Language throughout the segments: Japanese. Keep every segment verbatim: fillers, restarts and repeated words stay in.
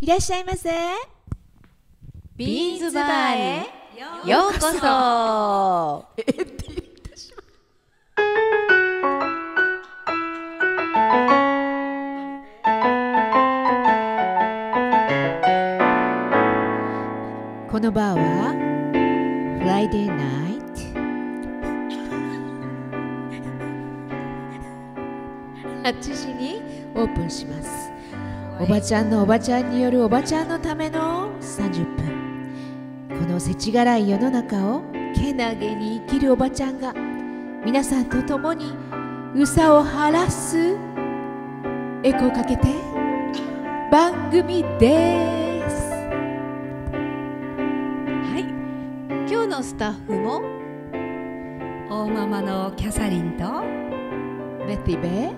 いらっしゃいませ。 ビーンズバーへようこそ。 えって言ってしまう。このバーはフライデーナイトはちじにオープンします。おばちゃんのおばちゃんによるおばちゃんのためのさんじゅっぷん。この世知辛い世の中をけなげに生きるおばちゃんが皆さんと共にうさを晴らすエコーかけて番組です。 はい、今日のスタッフも大ママのキャサリンとメティベ、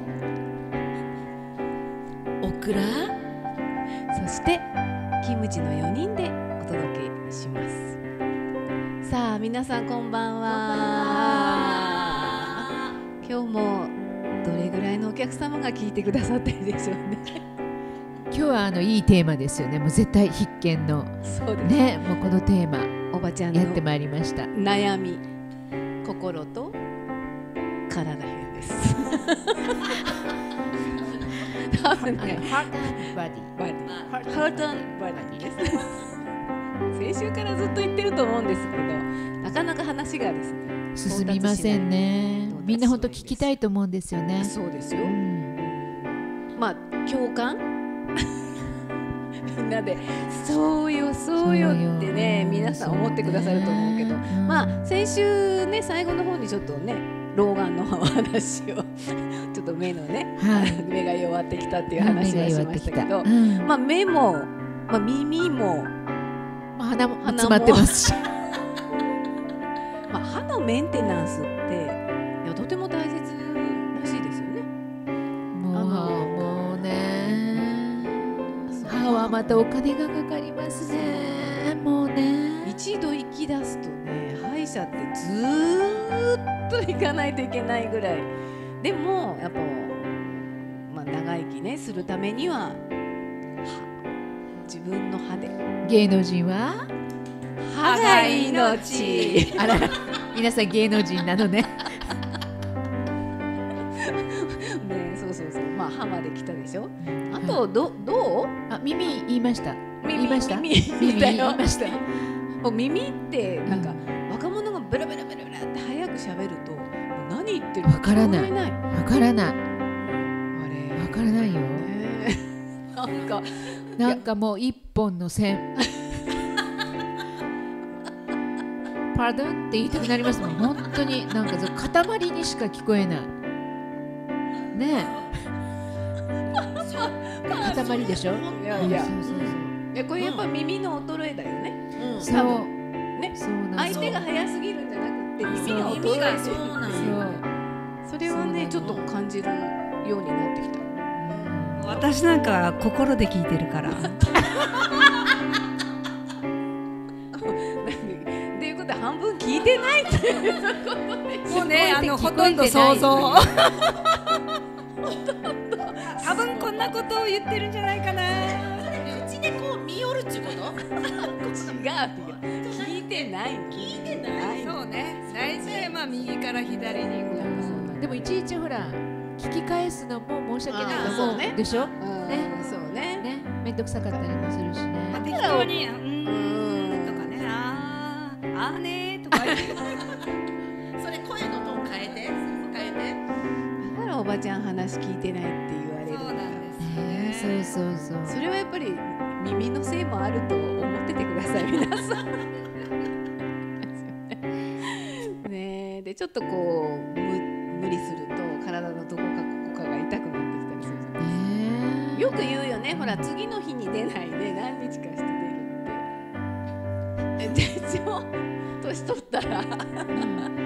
オクラ、そしてキムチのよにんでお届けします。さあ皆さんこんばんは。今日もどれぐらいのお客様が聞いてくださってるでしょうね。 今日はあのいいテーマですよね。もう絶対必見のそうですね。もうこのテーマおばちゃんのやってまいりました。 悩み、心と体編です。多分ね、 ハートバディバディ、ハートバディです。先週からずっと言ってると思うんですけど、なかなか話がですね進みませんね。みんな本当聞きたいと思うんですよね。 そうですよ、 うん、 まあ共感みんなでそうよそうよってね皆さん思ってくださると思うけど、まあ先週ね最後の方にちょっとね老眼のお話をちょっと目のね、はい、目が弱ってきたっていう話をしましたけど、うん、まあ目も、まあ、耳も、 まあ、鼻も詰まってますしまあ歯のメンテナンスっていやとても大切らしいですよね。 もうもうね歯はまたお金がかかりますね。もうね一度行き出すとね歯医者ってずーっと行かないといけないぐらいでもやっぱ、まあ、長生きねするためには自分の歯で芸能人は歯が命。 あらら皆さん芸能人なのね。 ねそうそうそうまあ歯まで来たでしょ。あとどどう？ あ耳言いました。 耳言いました。 耳耳言いました。 もう耳ってなんか、うん、若者がブラブラブラブラって早く喋るともう何言ってるかわからない。 わからない。あれわからないよ。 ね、なんかなんかもう一本の線。パードンって言いたくなりますもん。本当になんか塊にしか聞こえない。ねえ。塊でしょ。 いやいや。 そうそうそう。 いやこれやっぱ耳の衰えだよね。 うん、そうね。 そうなん相手が早すぎるんじゃなくて耳が衰えてる。そうなんですよ。それはねちょっと感じるようになってきた。 私なんか心で聞いてるから。 っていうことは半分聞いてないっていうことでしょ。 もうねあのほとんど想像。多分こんなことを言ってるんじゃないかな。 うちでこう見よるっちゅうこと？ 違う聞いてない聞いてない。 そうね大体まあ右から左にこう。 でもいちいちほら聞き返すのも申し訳ないと思うでしょ。ねそうねねめんどくさかったりもするしね。 適当にうーんとかねあーあーねとか言ってそれ声のトーン変えて変えて。 だからおばちゃん話聞いてないって言われる。 そうなんですね。 そうそうそう。 それはやっぱり耳のせいもあると思っててください皆さん。ねでちょっとこう無理すると体のどこかここかが痛くなってきたりするじゃないですか。よく言うよね。ほら次の日に出ないで何日かして出るって。でしょ年取ったら、うん、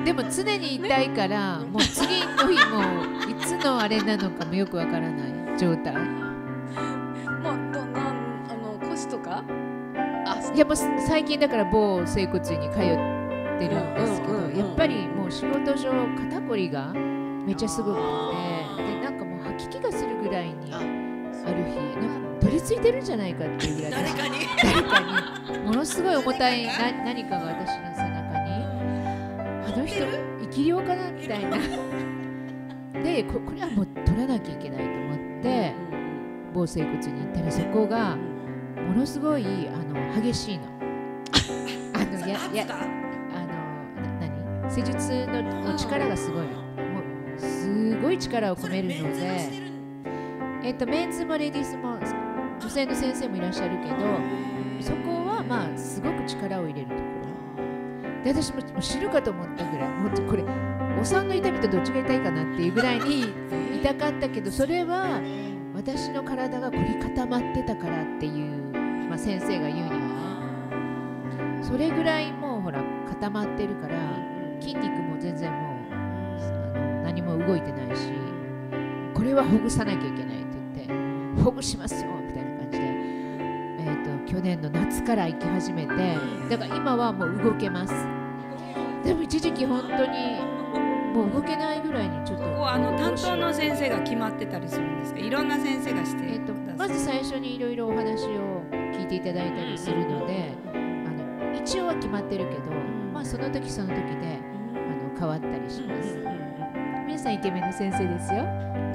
でも常に痛いから、ね、もう次の日もいつのあれなのかもよくわからない状態。 もうどんなあの腰とかあいやもう最近だから某整骨院に通ってるんですけど、やっぱりもう仕事上肩こりがめっちゃすごくて、でなんかもう吐き気がするぐらいにある日なんか取りついてるんじゃないかっていうぐらい誰かに誰かにものすごい重たいな何かが私の背中にあの人生き量かなみたいなで こ, これはもう取らなきゃいけないと思って防整骨に行ったらそこがものすごいあの激しいのあのややあのな何施術 の, の力がすごいのもうすごい力を込めるのでえっと、メンズもレディースも女性の先生もいらっしゃるけどそこはまあすごく力を入れるところで私も死ぬかと思ったぐらい本当これお産の痛みとどっちが痛いかなっていうぐらいに痛かったけどそれは私の体が凝り固まってたからっていう、まあ、先生が言うにはねそれぐらいもうほら固まってるから筋肉も全然もうあの何も動いてないしこれはほぐさなきゃいけないほぐしますよみたいな感じで、えー、と去年の夏から行き始めてだから今はもう動けますでも一時期本当にもう動けないぐらいにちょっとここあの担当の先生が決まってたりするんですかいろんな先生がして、 えー、とまず最初にいろいろお話を聞いていただいたりするのであの一応は決まってるけど、まあ、その時その時であの変わったりします皆さんイケメンの先生ですよ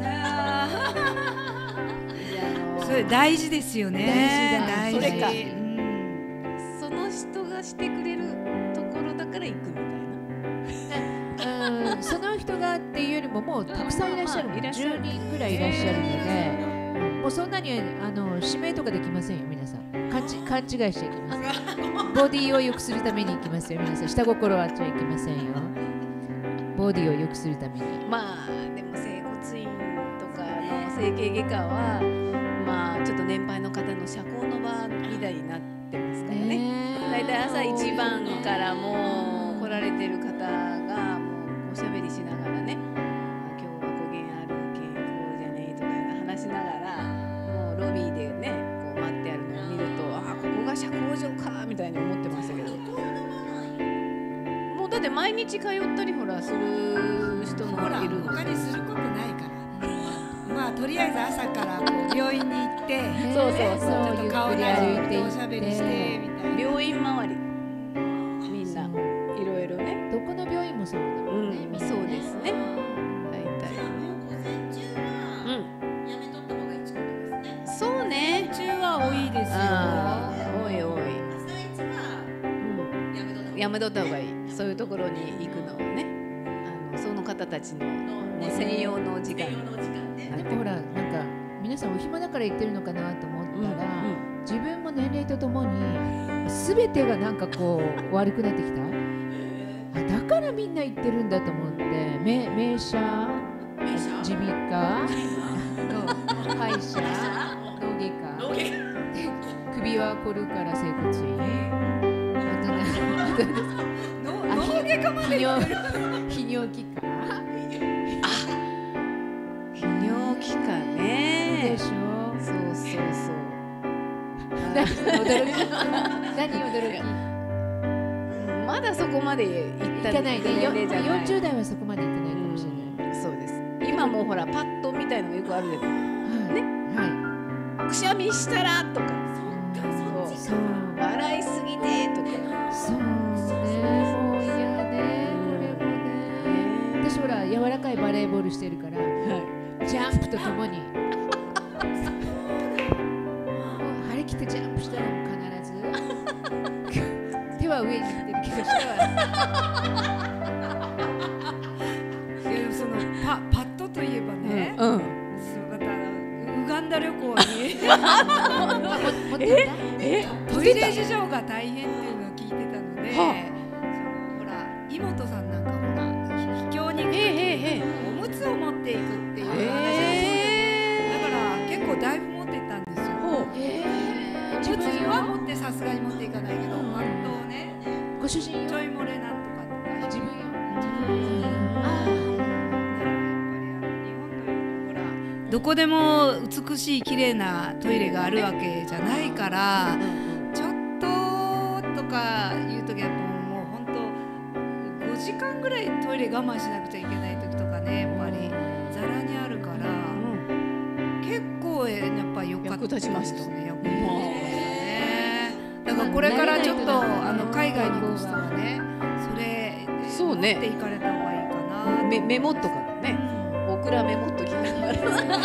それ大事ですよね。 大事だそれか、 うん、 その人がしてくれるところだから行くみたいな。 うん、その人がっていうよりももうたくさんいらっしゃるもん、 まあじゅうにんぐらいいらっしゃるので、もうそんなにあの指名とかできませんよ皆さん。勘ち勘違いしちゃいけません。ボディを良くするために行きますよ皆さん。下心はあっちゃいけませんよ。ボディを良くするために。 まあでも整骨院とかの整形外科は。まあちょっと年配の方の社交の場みたいになってますからね。だいたい朝一番からもう来られてる方がもうおしゃべりしながらね、今日は語源あるけんこうじゃねえとか話しながらもうロビーでねこう待ってあるのを見るとあここが社交場かみたいに思ってましたけどもうだって毎日通ったりほらする人もほらいるの他にすることないからまあとりあえず朝からこう病院に行ってそうそうそうちょっと顔出しておしゃべりしてみたいな病院周りみんないろいろねどこの病院もそうだもんね、 うん、そうですね大体午前中はやめとった方がいいですね。 そうね中は多いですよあーおいおい朝一はやめとった方がいい。 やめとった方がいいそういうところに行くのはねあのその方たちのもう専用の時間専用の時間ね。 でもほらなんか皆さんお暇だから言ってるのかなと思ったら、 うんうん自分も年齢とともに全てがなんかこう悪くなってきたあだからみんな言ってるんだと思って名名車名車耳鼻科の歯医者脳外科脳外科首は凝るから整骨院あとねあとね脳脳外科まで泌尿泌尿器科泌尿器科ねでしょそうそうそう何驚き何驚きまだそこまで行ったいかないね年齢じゃないよんじゅう代はそこまで行ってないかもしれない、 うんそうです今もうほらパッドみたいのがよくあるじゃないはいくしゃみしたらとかはいそう笑いすぎてとかそうねもう嫌ねこれもね私ほら柔らかいバレーボールしてるからジャンプとともに張り切ってジャンプしたらもう必ず手は上に行ってるけど下はいやでもそのパパッドといえばね、 うんそうまたウガンダ旅行に持ってたえトイレ事情が大変っていうのを聞いてたので、 はそのほら妹さんなんかほら秘境に行く時へえへえへえおむつを持っていくっていう話を、 へだから結構だいぶ持ってったんですよ。 ほうえー、 おむつ自分はは持ってさすがに持っていかないけど、パッドをね、 ご主人よちょい漏れなんとかとか自分よあどこでも美しい綺麗なトイレがあるわけじゃないからちょっととかいう時はもう本当ごじかんぐらいトイレ我慢しなくちゃいけない時とかねやっぱりざらにあるから結構やっぱり良かった役立ちましたねね。だからこれからちょっとあの海外に行く人はね、それそうね持って行かれた方がいいかな。 メメモっとからね、オクラメモっときながら。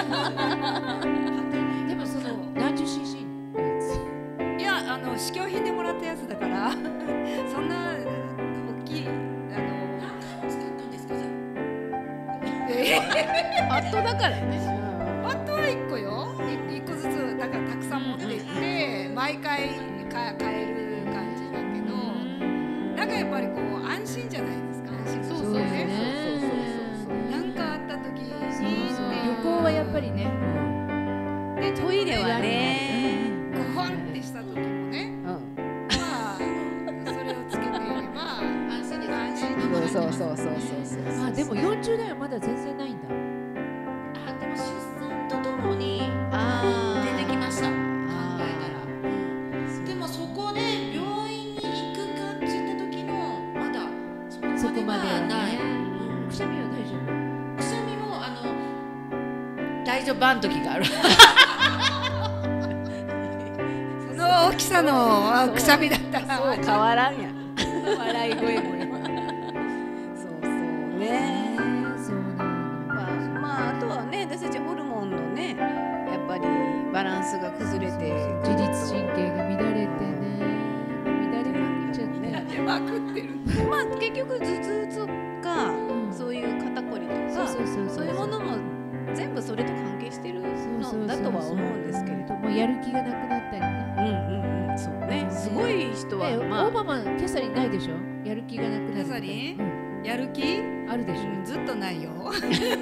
でもその何十 シーシー のやつ。 いや、あの試供品でもらったやつだからそんな大きいあの何回も使ったんですかじゃパッドだからね。 パッドはいっこよ。いっこずつだからたくさん持って行って毎回か買える感じだけど、なんかやっぱりこう安心じゃないですか。安心そうそうですね。 なんかあった時にそうそうっていう旅行はやっぱりね。 でトイレはね、 ゴホンってした時もね、 うん、 まあそれをつけていれば安心です。 安心そうそうそうそうそうそう。 あ、でもよんじゅう代はまだ全然ないんだ。 あ、でも出産とともにあ出てきました。考あえたら。でもそこで病院に行くかって言った時のまだそこまではない。 ね。くしゃみは大丈夫。 くしゃみもあの大丈夫あん時がある。 その大きさのくしゃみだったらそう変わらんやん。笑い声も今。そうそうね。 そうなの。 まあまああとはね、私たちホルモンのね、やっぱりバランスが崩れて、 自律神経が乱れてね。乱れまくっちゃって。 出まくってる。 まあ結局頭痛とか、 うんそういう肩こりとか、 そうそうそうそういうものも全部それと関係してるのだとは思うんですけれど。 もうやる気がなくなったりね。 うんうんうん、そうね。すごい人はえ、 まあオバマキャサリンないでしょ。やる気がなくなる。 キャサリンうんやる気あるでしょ。 ずっとないよ。 あ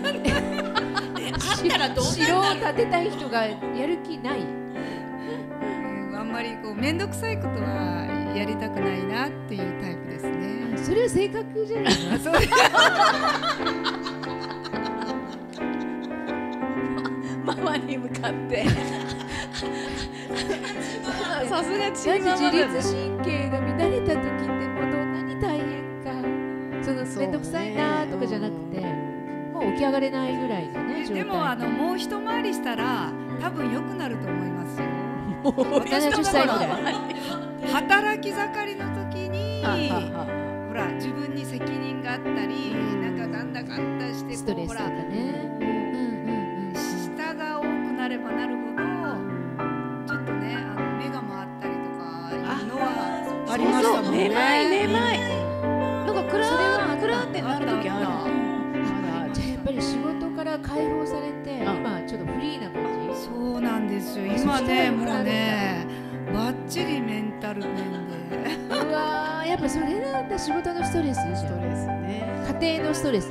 ったらどうな城をんだろう。 建てたい人がやる気ない。 うんあんまりこう面倒くさいことはやりたくないなっていうタイプですね。 それは性格じゃないの。 あそうママに向かって。さすがだってチーママ自だね。 律神経が乱れた時ってもうどんなに大変か。その面倒くさいなとかじゃなくて、もう起き上がれないぐらいのね状態。 でもあのもう一回りしたら多分良くなると思いますよ。 ななじゅっさいぐらい。 働き盛りの時にはははほら自分に責任があったりなんかなんだかんだしてストレスとかこうほらね。うんうんうん。 舌が多くなればなるほどちょっとねあの目が回ったりとかいうのはありましたもんね。 めまいめまい。なんかクラそれはあったークラーってなる時ある。 あったじゃあやっぱり仕事から解放されて、 うん今ちょっとフリーな感じ。 そうなんですよ。今ねもうねバッチリメンタル面でうわー、やっぱそれなんだ、仕事のストレスじゃん。 ストレスね。 家庭のストレス。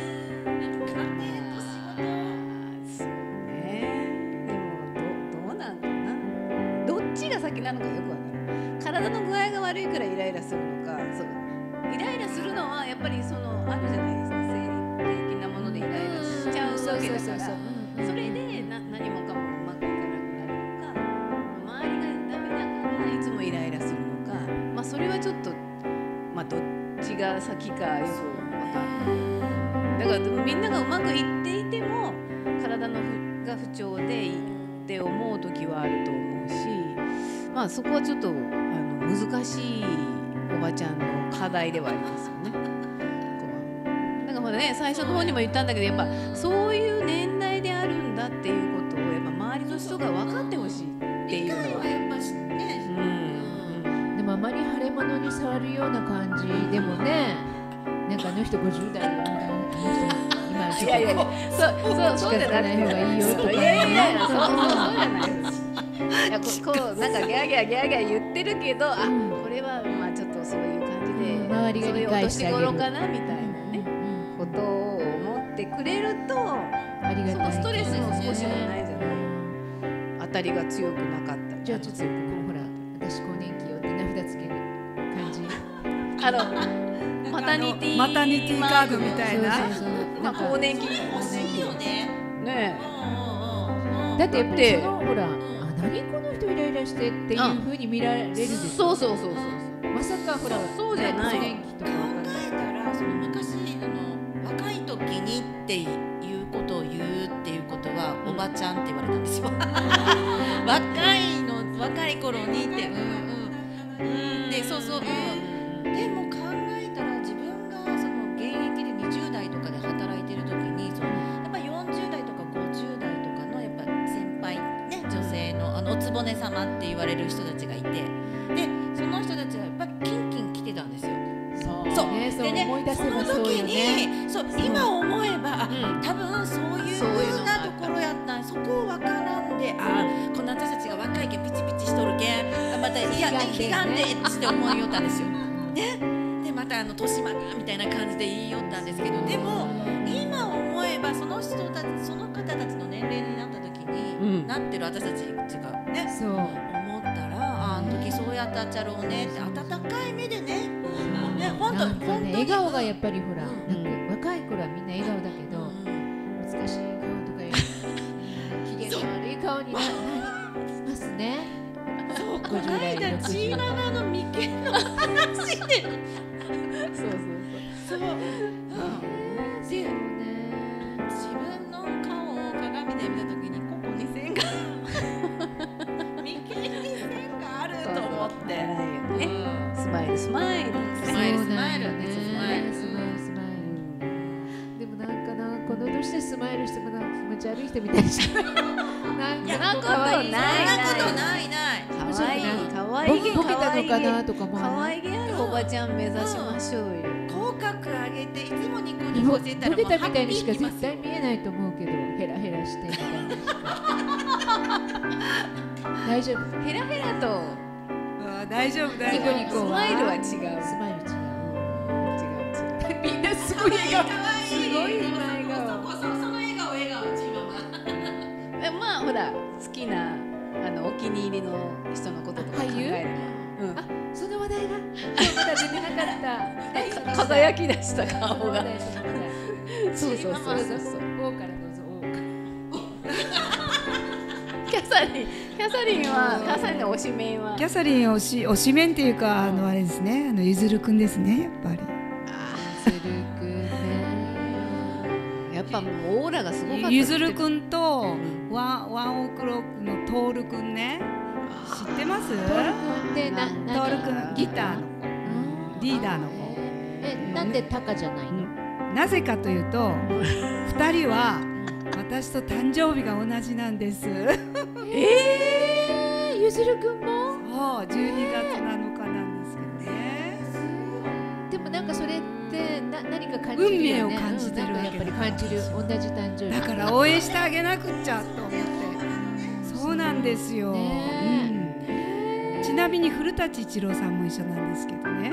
そうね。でもどどうなんかな。どっちが先なのかよくわからない。体の具合が悪いからイライラするのか、そうイライラするのはやっぱりそのあるじゃないですか。生理的なものでイライラしちゃうわけだから。それでな何もかもうまくいかなくなるのか、周りがダメだからいつもイライラするのか、まあそれはちょっとまあどっちが先かよくわかんない。だからでもみんながうまくいっていても体の不が不調でいいって思う時はあると思うし、まあそこはちょっとあの難しいおばちゃんの課題ではありますよね。ここはだからほらね、最初の方にも言ったんだけど、やっぱそういう年代であるんだっていうことをやっぱ周りの人が分かってほしいっていうのは。 やっぱしね。 うんでもあまり腫れ物に触るような感じでもね、なんかあの人ごじゅう代よ、あの人今ちょっといやいやいや、そうそうそうじゃなくて、 近づかない方がいいよとかね。 いやいやいや、そうそうそうじゃないです。いやここうなんかギャーギャーギャーギャー言ってるけど、あ、 うんこれはまあちょっとそういう感じで、 うん周りが理解してあげるそういうお年頃かなみたいなね、 うんことを思ってくれると、 ありがたい。 そのストレスも少しもないじゃない。当たりが強くなかったり。 じゃあちょっとこうほら、私更年期よって名札つける感じ。 あのマタニティマタニティカードみたいな。 そうそうそう。 まあ更年期欲しいよね。 ねだってやっぱりでそのほら、あ、何この人イライラしてっていう風に見られるでしょ。 そうそうそうそうそう。 まさかほら、 そうじゃない更年期とか考わかんない。 えたらその昔あの若い時にっていうことを言うっていうことはおばちゃんって言われたんですよ。若いの若い頃にって、うんうんうん、でそうそう、うん、でも考えたら自分がその現役でにじゅう代とかで働いてる時にそのやっぱよんじゅう代とかごじゅう代とかのやっぱ先輩ね女性のあのおつぼね様って言われる人たちがいて、でその人たちはやっぱりキンキン来てたんですよ。そうね、そうでね、 思い出せばその時そうよね。 にそう今思えば、あうん多分そういうそういうの風なところやったん、そこを分からんで、あこの私たちが若いけんピチピチしとるけんあまたいや悲願で悲願でって思いよったんですよ。ね、でまたあの豊島がみたいな感じで言いよったんですけど、でも今思えばその人たちその方たちの年齢になった時に、 うんなってる私たちっていうかねそう。 思ったら、あの時そうやったっちゃろうねって温かい目でね、ね本当なんかね、笑顔がやっぱりほら、 うんなんか若い頃はみんな笑顔だけど、難しい顔とかいう機嫌の悪い顔にななりますね。 そうこごじゅう代の間ろくじゅうチーママの眉間の話でそうそうそう、うん、でね。 自分の顔を鏡で見た時にここに線が眉間に線があると思って偉いよね。 うんスマイルスマイル。 スマイルスマイルそうなんよねスマイルスマイルスマイル。でもなんかな、この年でスマイルしてもなんか気持ち悪い人みたいにしかなんかいやなんか可愛いないそんなことないない可愛い可愛いげボケたのかな可とかも可愛げあるおばちゃん目指しましょうよ。 口角上げていつもニコでもニコしてたボケらもうたみたいにしかハッピー絶対見えないと思うけど、ヘラヘラしてみたいなしか大丈夫。 ヘラヘラとあー大丈夫大丈夫。 ニコニコスマイルは違う。 スマイル違う。 違う違う。 みんなすごい笑顔。 すごい今笑顔そそその笑顔笑顔チーママえまあほら好きなあのお気に入りの人のこととか考俳優えれば、 あ、その話題が今日まだ出てなかった。 うん、輝き出した顔が。 その話題その話題そうそうそうそうそう。 王からどうぞ王から。 キャサリンキャサリンはキャサリンの推しメンはキャサリン推し推しメンっていうかあのあれですね、あのゆずるくんですねやっぱり。 ずるくね。 やっぱもうオーラがすごかった。 ゆずるくんとワンワンオクロックのトールくんね、知ってます？ トールくんってな、 トなールくんギターの子、リーダーの子。 え、なんでタカじゃないの？ なぜかというと二人は私と誕生日が同じなんです。 えー、ゆずるくんも？ そう、じゅうにがつなのかなんですけどね。 でもなんかそれってな何か感じるよね。 運命を感じてるうんなんかやっぱり感じる。同じ誕生日。 だから応援してあげなくっちゃと思って。そうなんですよ。 ねうん、ちなみに古舘一郎さんも一緒なんですけどね。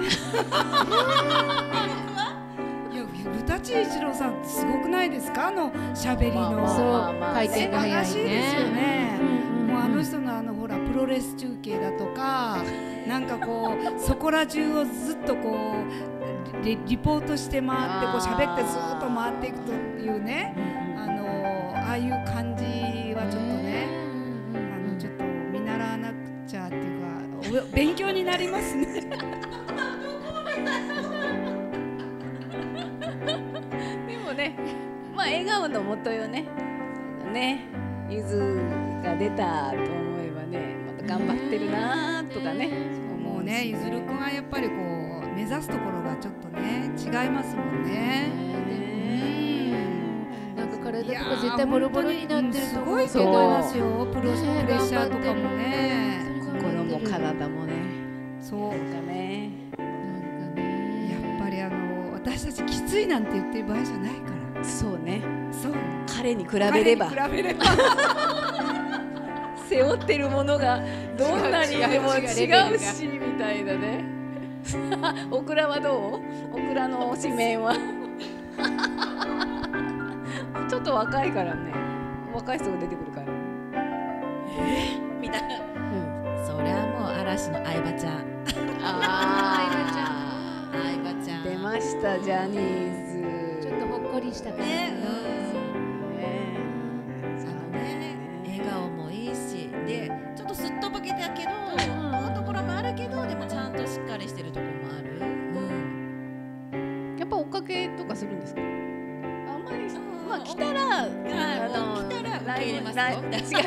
いや古舘一郎さんってすごくないですか、あの喋りの。 まあそう、 まあまあ回転が早いね。 素晴らしいですよね。 うんうんうんもうあの人のあのほらプロレス中継だとか、なんかこうそこら中をずっとこうリ、リポートして回ってこう喋ってずっと回っていくというね、あのああいう感じはちょっとね、あのちょっと見習わなくちゃっていうかお勉強になりますね。 でもね、まあ笑顔のもとよね。ね、ゆずが出たと思えばね、また頑張ってるなとかね。 もうね、ゆずるくんはやっぱりこう目指すところがちょっとね違いますもんね。 なんか体とか絶対ボロボロになってると思うけすごいと思いど。 ますよ。プロプレッシャーとかもね。 心も体もね。 そう。 なんかね。 なんかね。 やっぱりあの私たちきついなんて言ってる場合じゃないから。 そうね。 そう。 彼に比べれば。 彼に比べれば。 背負ってるものがどんなにでも違う違う違うしみたいなね。オクラはどう？オクラの推しメンはちょっと若いからね。若い人が出てくるから。 みたいな、そりゃもう嵐の相葉ちゃんあー相葉ちゃん出ましたジャニーズ。 ちょっとほっこりした感じ。 ね、 ねあのね、笑顔もいいし、で、ちょっとすっとぼけたけど、思うところもあるけど、でもちゃんとしっかりしてるところもある。うん。 やっぱ追っかけとかするんですか？あんまり、 うんまあ来たら、あの来たら受け入れますよ。 ライブ違う違う違う違う違う。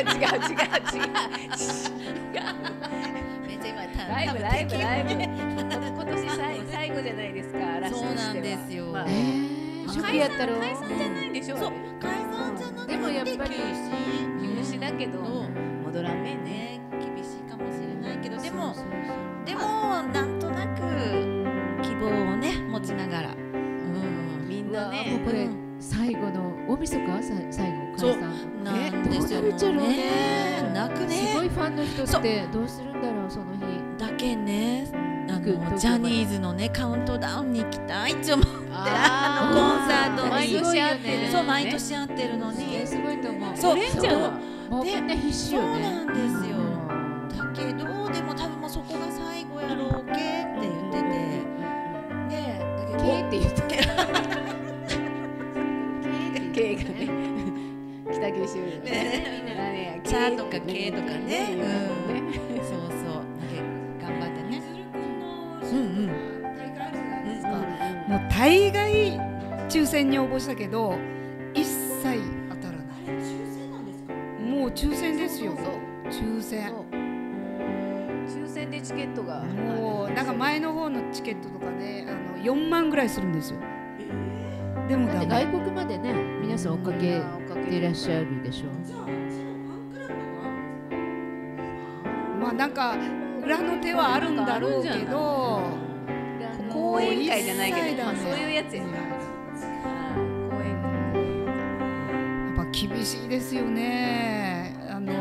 めっちゃ今ライブライブライブ。今年最最後じゃないですか。嵐としてはそうなんですよまあえー、初期やったろ。 解散じゃないんでしょ。 そう解散じゃなくてでもやっぱり休止休止だけどうん戻らんめんね。 ね厳しいかもしれないけどでもそうそうそうでもなんとなく希望をね持ちながらうんみんなもうね。 これうん最後の大晦日さ最後そう解散なんですよどうなるっちゃろうねね泣くねすごいファンの人ってどうするんだろうその日。 だけねあ行く東京までのジャニーズのねカウントダウンに行きたいって思うああのコンサートに毎年会ってる。 そう毎年会ってるのにすごいと思う。 そうレンちゃんはもうみんな必死よそうね。 なんですよだけどでも多分もうそこが最後やろうけって言っててでだけどケーって言って経がね。北九州でね。何やチャーとか系とかねうんうんそうそうだけ頑張ってねうんうんもう大概抽選に応募したけど一切当たらないもう抽選ですよ抽選抽選でチケットが。 もうなんか前の方のチケットとかねあのよんまんぐらいするんですよでもだってダメ外国までね皆さん追っかけていらっしゃるでしょ。 まあなんか裏の手はあるんだろうけど講演会じゃないけど、まあ一切ダメそういうやつやな。講演やっぱ厳しいですよねあの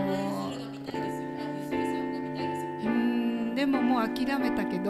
うーんでももう諦めたけど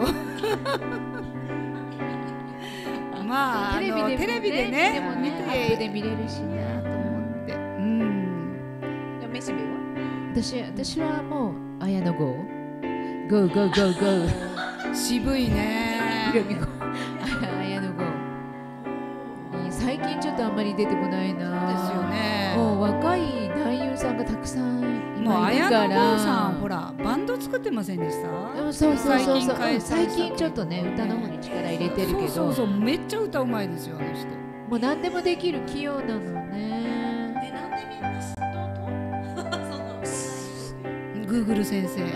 まああのテレビでねでも見ねアップでて見れるしなと思って。 うん会。じゃあメシベは？ 私私はもう綾野剛ゴーゴーゴーゴー渋いねひろみ子綾野剛最近ちょっとあんまり出てこないな。 ですよねもう若い男優さんがたくさんもう今いるから。 綾野剛さんほらバンド作ってませんでしたうんそうそうそうそう最近解散した最近ちょっとね歌の方に力入れてるけど、 そうそうそうめっちゃ歌うまいですよあの人もう何でもできる器用なのね。 でなんでみんな知っとうとその Google 先生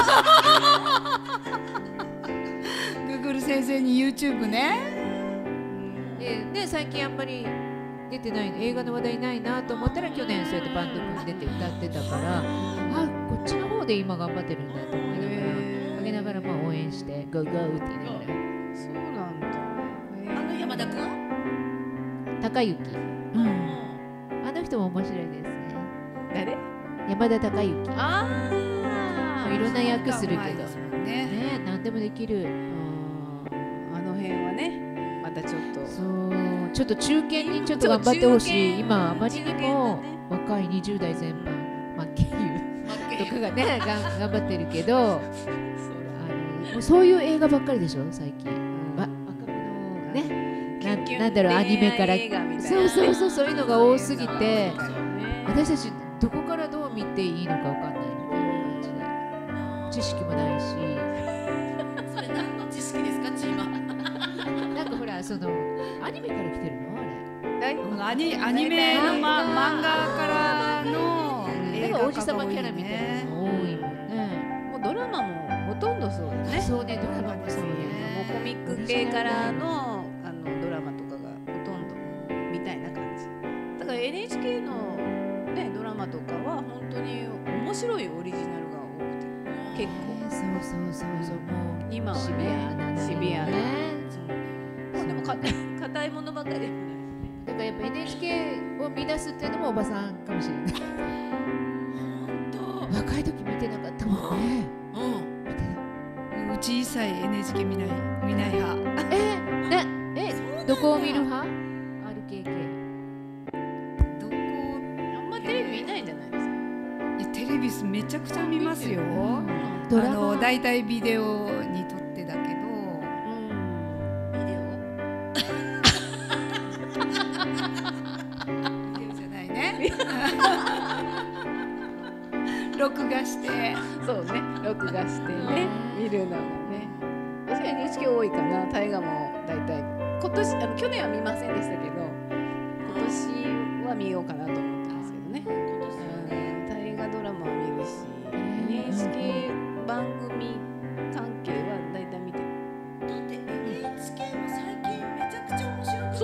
Google 先生に YouTube ねでね最近あんまり出てない映画の話題ないなと思ったら去年そうやってバンド組んでて歌ってたからあこっちの方で今頑張ってるんだと思いながらかけながらまあ応援してゴーゴーって言いながらそうなんだ。 あの山田くん高雪うんあの人も面白いですね。 誰？ 山田孝之ああ。 いろんな役するけど歌うまいですもんねね何でもできる。 あの辺はね、またちょっと。 そうちょっっと中堅にちょっと頑張ってほしい。 そう今あまりに中堅もだね若いにじゅう代全般まあ経由とかがねがん頑張ってるけどあのもうそういう映画ばっかりでしょ最近。わ若者ねなキュンキュンなんだろうアニメから恋愛映画みたいなそうそうそうそういうのが多すぎてね私たちどこからどう見ていいのかわかんないみたいな感じで知識もないしそれ何の知識ですかチーマなんかほらそのアニメから来てるのあれ大アニアニメの、ま、漫画からのだ映画から王子化が多い様キャラみたいなのも多いもんね。 もうドラマもほとんどそうだねそうねドラマもそうね。 もうコミック系からのあのドラマとかがほとんどみたいな感じだから エヌエイチケー の、ね、ドラマとかは本当に面白いオリジナルが多くて結構そうそうそうそうもう今はねシビアなのよシビアなね。 まあでもか硬いものばかりでもないだからやっぱ エヌエイチケー を見出すっていうのもおばさんかもしれない。若い時見てなかったもんね。 うん見てなうち一切 エヌエイチケー 見ない見ない派えなえどこを見る派 アールケーケー。 どこあんまテレビ見ないんじゃないですかいやテレビめちゃくちゃ見ますよあドラマのだいたいビデオに撮ってだけどビデビデオじゃないね録画してそうね録画してね見るのもね私は エヌエイチケー 多いかな大河も大体今年あの去年は見ませんでしたけど今年は見ようかなと思ってますけどねオ今年はね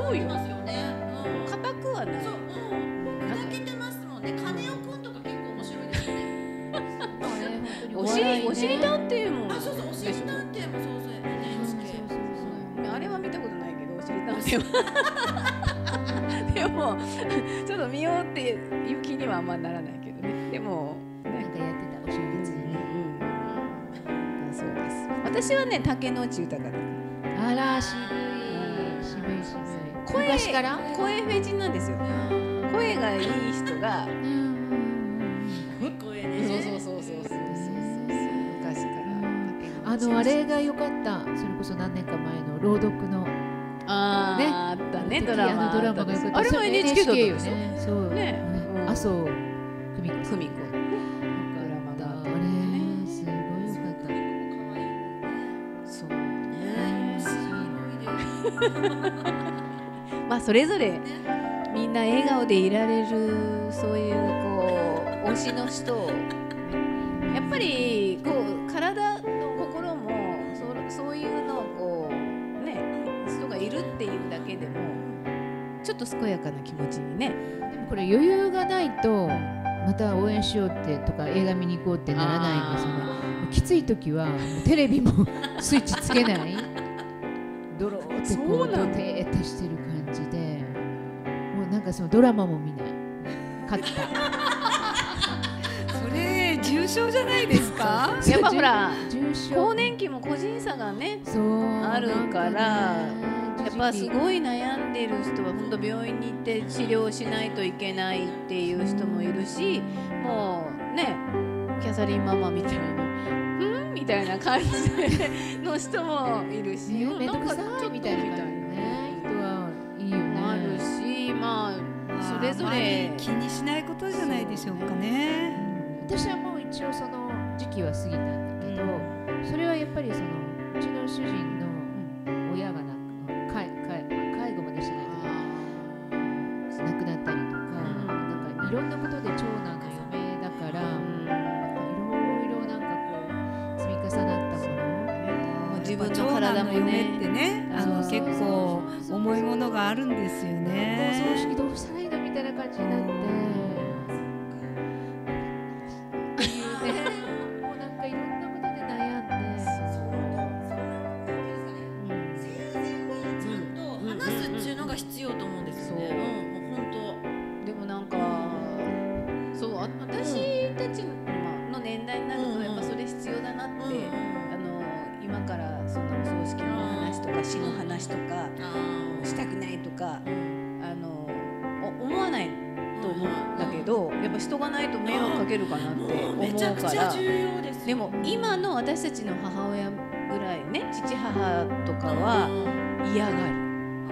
そうよますよね。うん。 硬くはないそう、うん。砕けてますもんね。金尾くんとか結構面白いですよね。 お尻お尻探偵もあ、そうそう、おしり探偵もそうそう、エヌエイチケー。 あれは見たことないけどお尻探偵はでもちょっと見ようっていう気にはあんまならないけどね。でもなんかやってたお正月にね。 そうです。私はね竹野内豊だから。 あら渋い渋い渋い。 声昔から？ 声フェチなんですよ。声がいい人が。 声そうね。 そうそうそうそうそうそう。昔から。 あのあれが良かった。それこそ何年か前の朗読のあねああったね時ドラマ。 あのドラマが良かった。 あれも エヌエイチケー だったでしょ。 ね。そうねうん麻生久美子さん。 久美子。ドラマがあったあれね。 すごい良かった。 そうね。 まあそれぞれみんな笑顔でいられるそういうこう推しの人をやっぱりこう体と心もそそういうのをこうね人がいるっていうだけでもちょっと健やかな気持ちにね。 でもこれ余裕がないとまた応援しようってとか映画見に行こうってならないんですよね。きつい時はもうテレビもスイッチつけないドローってこそうなのうドテーってしてる感じでもうなんかそのドラマも見ない勝ったそれ重症じゃないですか？ やっぱほら重症更年期も個人差がねそうあるからなんねやっぱすいごい悩んでる人は本当病院に行って治療しないといけないっていう人もいるしもうねキャサリンママみたいな「ん?」みたいな感じの人もいるし、 ねめんどくさなんかちょっといみたいな感じね人はいいよねあるしまあそれぞあまりれ気にしないことじゃないでしょうかね。 私はもう一応その時期は過ぎたんだけど、それはやっぱりそのうちの主人の親がなんか介介介護までしないと亡くなったりとか、なんかいろんなことで長男の嫁だから、いろいろなんかこう積み重なったもの、 自分の体も長男のね夢ってねあのそう結構重いものがあるんですよお葬ね。 式どうしたらいいのみたいな感じになって。っていうね、もうなんかいろんなことで悩んで。 生前にちゃんと話すっていうのが必要と思うんですよね。 そううん、もう本でもなんかそうあ私たちのまあの年代になるとやっぱそれ必要だなって、 当。 あの今からそんなお葬式の話とか死の話とかあしたくないとかうんあのお思わないと思うんだけどやっぱ人がないと迷惑かけるかなって思うめちゃくからちゃ重要ですよ。 でも今の私たちの母親ぐらいね父母とかは嫌がる。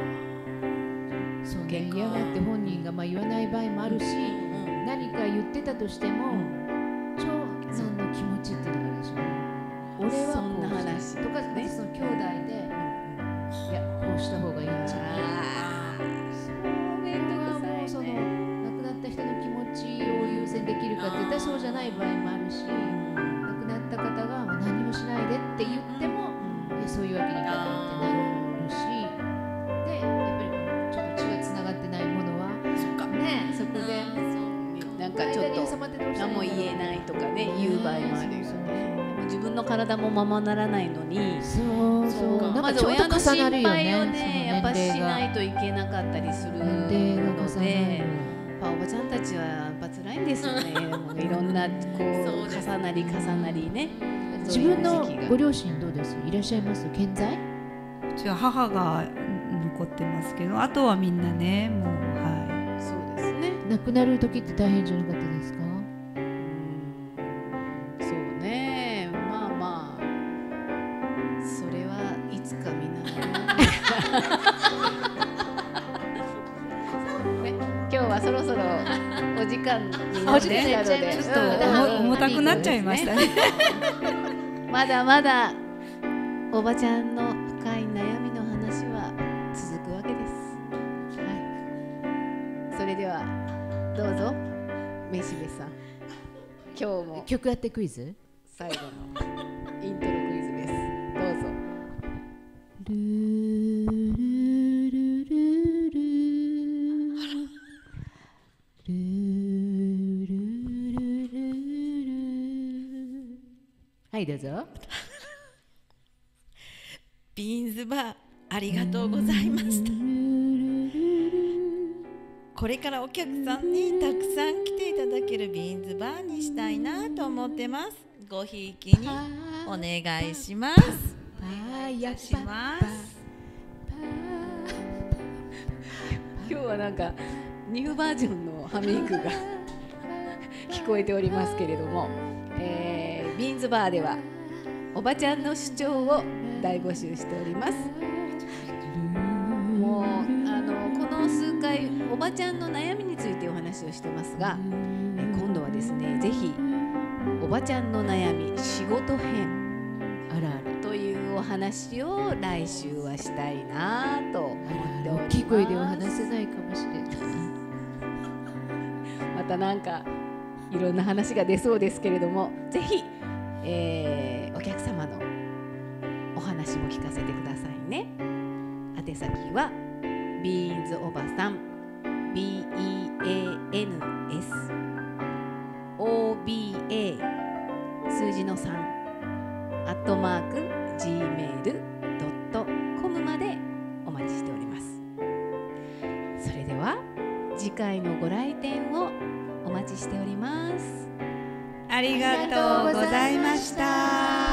そうね、 結構嫌がって本人がまあ言わない場合もあるし、 うん何か言ってたとしても、長男の気持ちっていうのがあるでしょ。俺はそんなこう話したいとかねその兄弟で、いやこうした方がいいんじゃない。 あーめんどくさいねその亡くなった人の気持ちを優先できるかって言ったらそうじゃない場合もあるし、亡くなった方がまあ何もしないでって言っても、いやそういうわけにいかないってなるし、でやっぱりちょっと血がつながってないものはそっか。 ねそこでなんかちょっ間に挟とまってどうしたら何も言えないとかね言う場合もあるよそうそうね。自分の体もままならないのにそうそうなんまかちょっとず親の心重なるよ配をねねやっぱしそのないといけなかったりする年齢がの重なでる。 やっぱおばちゃんたちはやっぱ辛いんですよねもういろんなこそううです重なり重なりね自分のそういう時期がご両親どうですいらっしゃいます健在うちは母が残ってますけどあとはみんなねもうはそうですね亡くなる時って大変じゃなかったですかそうねまあまあそれはいつかみんなね今日はそろそろお時間になってきたのでお時間になっちゃいまい。ちょっしたとうん重たくなっちゃいましたね。 まだまだおばちゃんの深い悩みの話は続くわけです。はい。それではどうぞめしべさん。今日も曲当てクイズ最後のイントロクイズです。どうぞ。 ルールルルはいどうぞ。 ビーンズバーありがとうございました。これからお客さんにたくさん来ていただけるビーンズバーにしたいなと思ってます。ごひいきにお願いします。 パーやします今日はなんかニューバージョンのハミングが聞こえておりますけれども、えー、ビーンズバーではおばちゃんの主張を大募集しております。もうあのこの数回おばちゃんの悩みについてお話をしてますが、え今度はですね、ぜひおばちゃんの悩み仕事編あらあらというお話を来週はしたいなと思っております。 大きい声では話せないかもしれない。 またなんかいろんな話が出そうですけれども、ぜひ、えー、お客様のお話も聞かせてくださいね。宛先はビーンズおばさん ビー イー エー エヌ エス オー ビー エー 数字のさんアットマーク ジーメール ドット コム までお待ちしております。それでは次回のご来店をお待ちしております。 ありがとうございました。